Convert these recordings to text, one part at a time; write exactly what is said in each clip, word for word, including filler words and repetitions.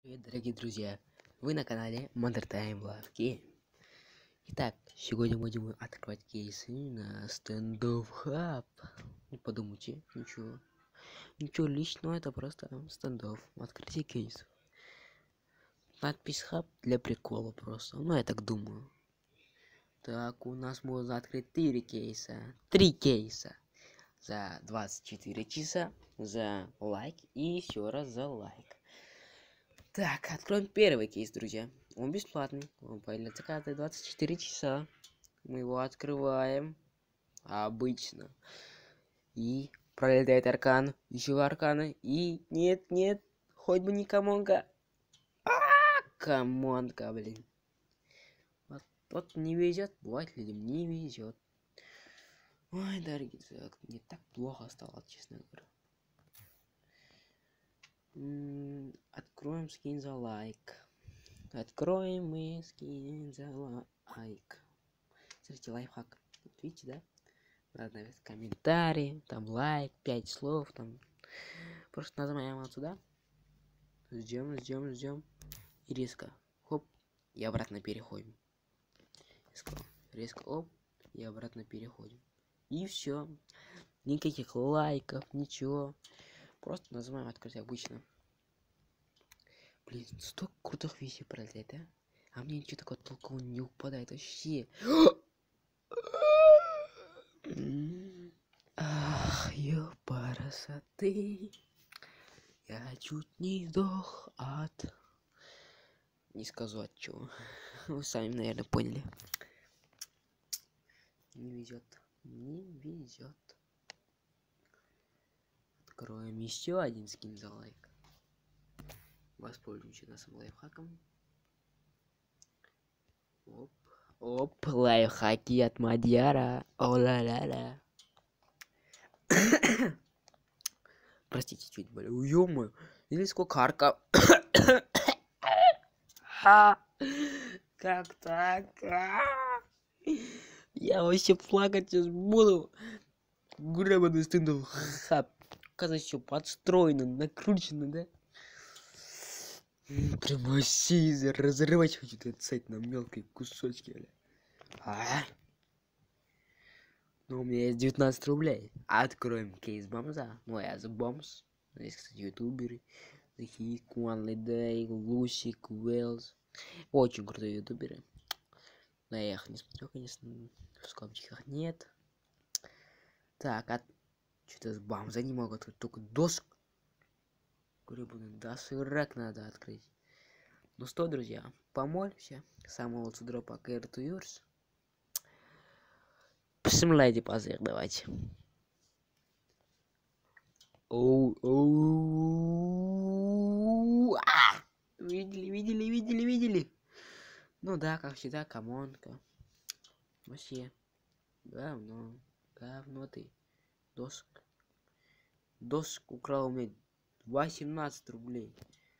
Привет, дорогие друзья! Вы на канале Mother Time Love Game. Итак, сегодня будем открывать кейсы на Standoff Hub. Не подумайте, ничего. Ничего личного, это просто Standoff. Открытие кейсов. Надпись Hub для прикола просто. Ну, я так думаю. Так, у нас можно открыть три кейса. Три кейса. За двадцать четыре часа. За лайк. И еще раз за лайк. Так, откроем первый кейс, друзья. Он бесплатный. Он появляется каждые двадцать четыре часа. Мы его открываем. Обычно. И пролетает аркан. Еще арканы. И нет, нет. Хоть бы не комонка. А, комонка, блин. Вот, вот не везет. Бывает людям не везет. Ой, дорогие друзья, мне так плохо стало, честно говоря. Откроем скин за лайк. Откроем мы скин за лайк. Смотрите, лайфхак. Вот видите, да? Надо навести комментарий, там лайк, пять слов, там. Просто нажимаем вот сюда. Ждем, ждем, ждем. И резко. Хоп. И обратно переходим. Резко. Резко. Оп. И обратно переходим. И все. Никаких лайков, ничего. Просто нажимаем открыть обычно. Блин, столько крутых вещей пролетает, да? А мне ничего такого толкового не упадает вообще. Ах, ёпарасоты. Я чуть не сдох от... Не скажу от чего. Вы сами, наверное, поняли. Не везет. Не везет. Откроем еще один скин за лайк. Воспользуемся нашим лайфхаком. Оп. Оп, лайфхаки от Мадьяра. О-ла-ла-ла. Простите, чуть более. Ё-моё. Или сколько арка. Как так? Я вообще плакать сейчас буду. Гребаный Standoff Hub. Оказывается, все подстроено, накручено, да? Прям вообще разрывать хочу этот сайт на мелкие кусочки. А? Ну, у меня есть девятнадцать рублей. Откроем кейс бомза. Ну, я за бомс. Здесь, кстати, ютуберы. Такие Куанли Дэй, Лусик, Уэллс. Очень крутые ютуберы. Но я их не смотрю, конечно. В скобчиках нет. Так, а что-то с бомза не могут. Только доск. Гребаный досырак надо открыть. Ну что, друзья, помолимся. Самого лучшего дропа Care to Yours. Посмотрите позыр, давайте. Оу, оу, а! Видели, видели, видели, видели. Ну да, как всегда, комонка. Вообще. Говно. Говно ты. Доск. Доск украл у меня восемнадцать рублей.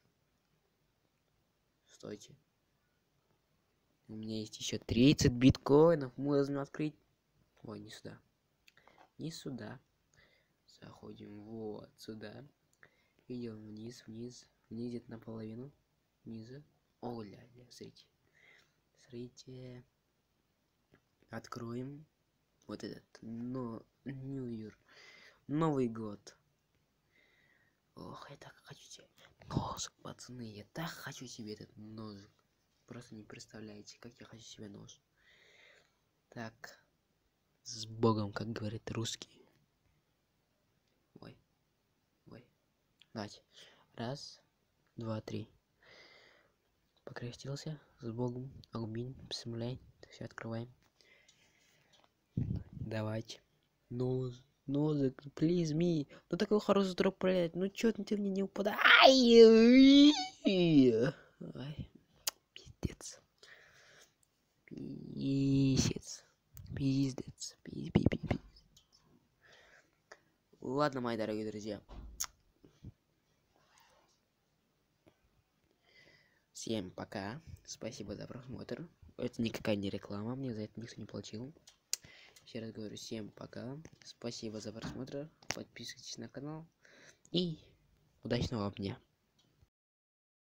Стойте. У меня есть еще тридцать биткоинов. Можно открыть. Ой, не сюда. Не сюда. Заходим вот сюда. Идем вниз, вниз. Вниз где-то наполовину. Низа. О, ля-ля, смотрите. Смотрите. Откроем. Вот этот. Но... New Year. Новый год. Ох, я так хочу себе ножик, пацаны. Я так хочу себе этот ножик. Просто не представляете, как я хочу себе нож. Так. С Богом, как говорит русский. Ой. Ой. Давайте. Раз, два, три. Покрестился. С Богом. Агмин. Псмляй. Все открываем. Давайте. Нож. Ножик, please me. Ну такой хороший дроп проявляет. Ну чё ты мне не упадай? Ай, пиздец. Пиздец. Пиздец. Пиздец. Ладно, мои дорогие друзья. Всем пока. Спасибо за просмотр. Это никакая не реклама. Мне за это никто не платил. Еще раз говорю, всем пока. Спасибо за просмотр. Подписывайтесь на канал. И удачного вам дня.